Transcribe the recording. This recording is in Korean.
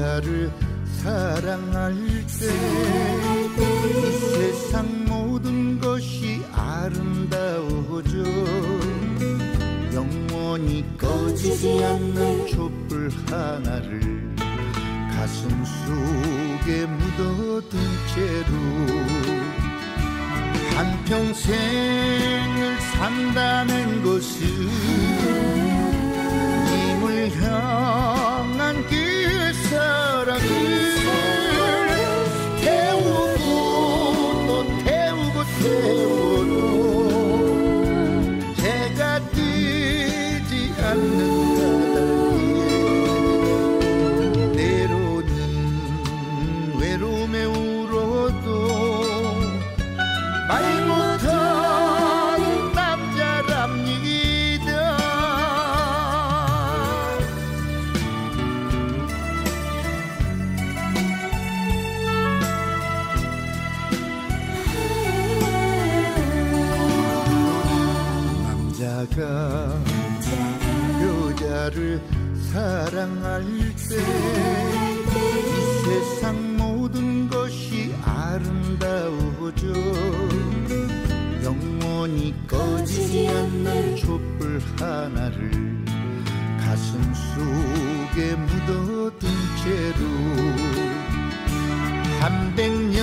여자를 사랑할 때 이 세상 모든 것이 아름다워져. 영원히 꺼지지 않는 촛불 하나를 가슴 속에 묻어둔 채로 한평생을 산다는 것은 님을 향한 그 사랑을 태우고 또 태우고 태워도 해가 뜨지 않는 까닭에 때로는 외로움에 울어도 말 못하는 남자랍니다. 남자가 여자를 사랑할 때 이 세상 모든 것이 아름다워져. 영원히 꺼지지 않는 촛불 하나를 가슴 속에 묻어둔 채로 300년